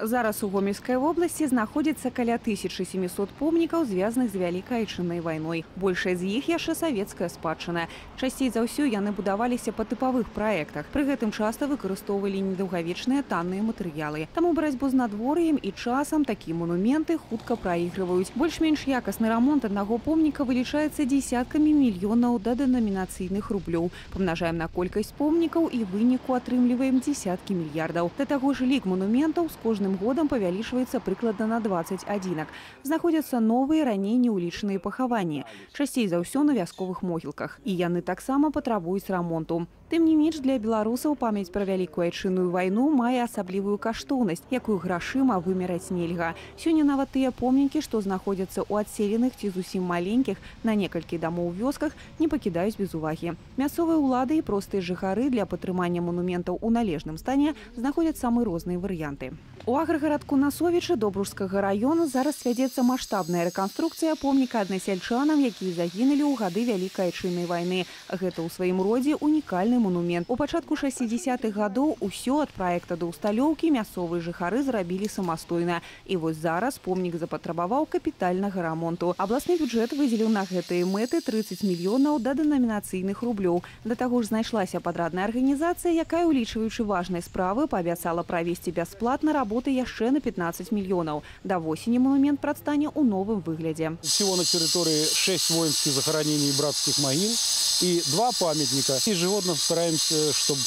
Зараз у Гомельской области знаходится каля 1700 помнікаў, звязаных з Вялікай Айчыннай вайной. Большая з іх яшчэ савецкая спадчына. Часцей за ўсё яны будаваліся па тыпавых праектах. Пры гэтым часта выкарыстоўвалі недаўгавечныя танныя матэрыялы. Таму барацьбу з надвор'ем і часам такія монументы хутка праігрываюць. Больш-менш якасны рамонт аднаго помніка вылічаецца дзесяткамі мільёнаў да дэнамінацыйных рублёў. Памнажаем на колькасць помнікаў і выніку атрымліваем дзесяткі мільярдаў. Да таго ж лік монументаў з кожным годам павялічваецца прыкладна на 20 адзінак. Знаходзяцца новыя, раней неулічаныя пахаванні. Часцей за ўсё на вясковых могілках. І яны таксама патрабуюць рамонту. Тым не менш, для беларусаў памяць пра Вялікую Айчынную вайну мае асаблівую каштоўнасць, якую грашыма вымераць нельга. Сёння нават тыя помнікі, што знаходзяцца ў адселеных ці зусім маленькіх на некалькі дамоў вёсках, не пакідаюць без увагі. Мясцовыя ўлады і простыя жыхары для падтрымання монументаў у належным стане знаходзяць самыя розныя варыянты. У аграгарадку Насовічы Добружскага району зараз вядзецца маштабная рэканструкцыя помніка аднасяльчанам, якія загінулі ў гады Вялікай Айчыннай вайны. Гэта ў сваім родзе унікальны монумент. У пачатку 60-х гадоў усё ад праекта да ўсталёўкі мясцовыя жыхары зрабілі самастойна. І вось зараз помнік запатрабаваў капітальнага рамонту. Абласны бюджэт выдзеліў на гэтыя мэты 30 мільёнаў да дэнамінацыйных рублёў. Да таго ж знайшлася падрадная арганізацыя, якая, улічваючы важныя справы, паабяцала правесці бясплатна работы яшчэ на 15 мільёнаў. Да восені монумент прадстане ў новым выглядзе. Всего на территории 6 воинских захоронений и братских могил и 2 памятника. Ежегодно стараемся, чтобы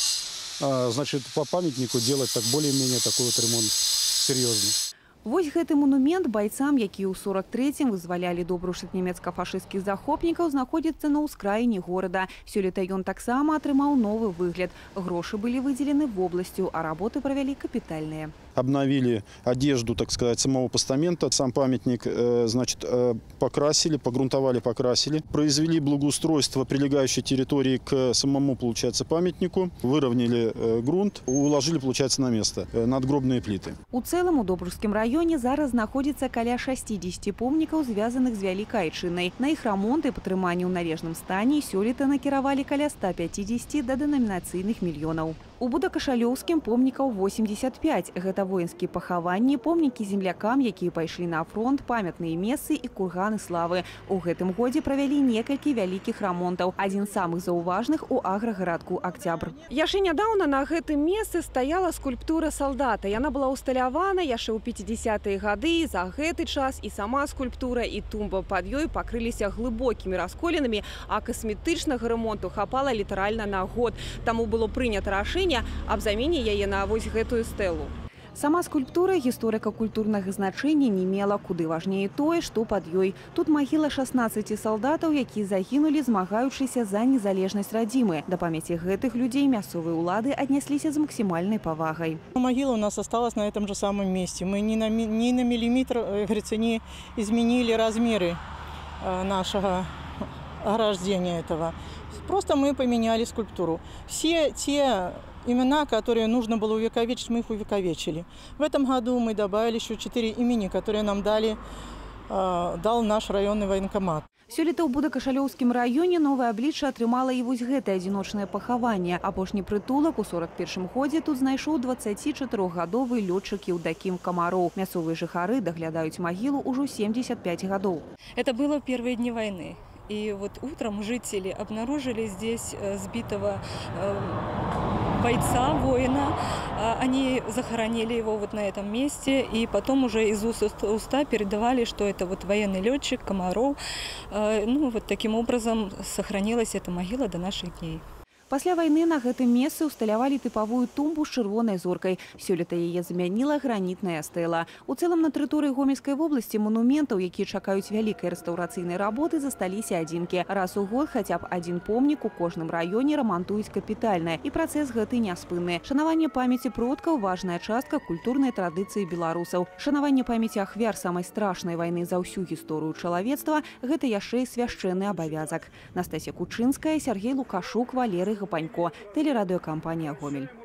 по памятнику делать так более-менее такой вот ремонт серьезный. Вось гэты монумент байцам, якія ў 43-м вызвалялі Добруж ад нямецка-фашысцкіх захопнікаў, знаходзіцца на ўскраіне горада. Сёлета ён таксама атрымаў новы выгляд. Грошы былі выдзелены вобласцю, а работы правялі капітальныя. Обновили одежду, так сказать, самого постамента. Сам памятник, покрасили, погрунтовали, покрасили. Произвели благоустройство прилегающей территории к самому, получается, памятнику. Выровняли грунт, уложили, получается, на место надгробные плиты. У цэлым у Добружскім раёне зараз знаходзіцца каля 60 помнікаў, звязаных з Вялікай Айчыннай. На іх рамонт і падтрыманне ў належным стане сёлета накіравалі каля 150 да дэнамінацыйных мільёнаў. У Будакашалёўскім помнікаў 85. Гэта воінскія пахаванні, помнікі землякам, якія пайшлі на фронт, памятныя месцы і курганы славы. У гэтым годзе правялі некалькі вялікіх рамонтаў. Адзін з самых заўважных у аграгарадку Акцябр. Яшчэ нядаўна на гэтым месцы стаяла скульптура салдата. Яна была ўсталявана яшчэ ў 50-е гады. За гэты час і сама скульптура, і тумба пад ёй пакрыліся глыбокімі расколінамі, а касметычнага ремонту хапала літаральна на год. Таму было прынята рашэнне аб замене яе на вось гэтую стэлу. Сама скульптура гісторыка-культурнага значэння не мела, куды важней тое, што пад ёй. Тут магіла 16 салдатаў, якія загінулі, змагаючыся за незалежнасць радзімы. Да памяці гэтых людзей мясцовыя ўлады аднясліся з максімальнай павагай. Могила у нас осталась на этом же самом месте. Мы ни на миллиметр, говорится, не изменили размеры нашего ограждения этого. Просто мы поменяли скульптуру. Все те имена, которые нужно было увековечить, мы их увековечили. В этом году мы добавили еще 4 имени, которые нам дал наш районный военкомат. Сёлета ў Будакашалёўскім раёне новае аблічча атрымала і вось гэтае адзіночнае пахаванне. Апошні прытулак у 41-м годзе тут знайшоў 24-гадовы лётчык Еўдакім Камароў. Мясцовыя жыхары даглядаюць магілу ўжо 75 гадоў. Это было в первые дни войны. И вот утром жители обнаружили здесь сбитого бойца, воина. Они захоронили его вот на этом месте. И потом уже из уст в уста передавали, что это вот военный летчик Комаров. Ну, вот таким образом сохранилась эта могила до наших дней. Пасля вайны на гэтым месцы ўсталявалі тыпавую тумбу з чырвонай зоркай. Сёлета яе замяніла гранітная стэла. У цэлым на тэрыторыі Гомельскай вобласці монументаў, якія чакаюць вялікай рэстаўрацыйнай работы, засталіся адзінкі. Раз у год хаця б адзін помнік у кожным раёне рамантуюць капітальна. І працэс гэты няспынны. Шанаванне памяці продкаў – важная частка культурнай традыцыі беларусаў. Шанаванне памяці ахвяр самай страшнай вайны за ўсю гісторыю чалавецтва – гэта яшчэ і свяшчэнны абавязак. Настасья Кучынская, Сергей Лукашук, Валерий Гапанько, телерадиокомпания «Гомель».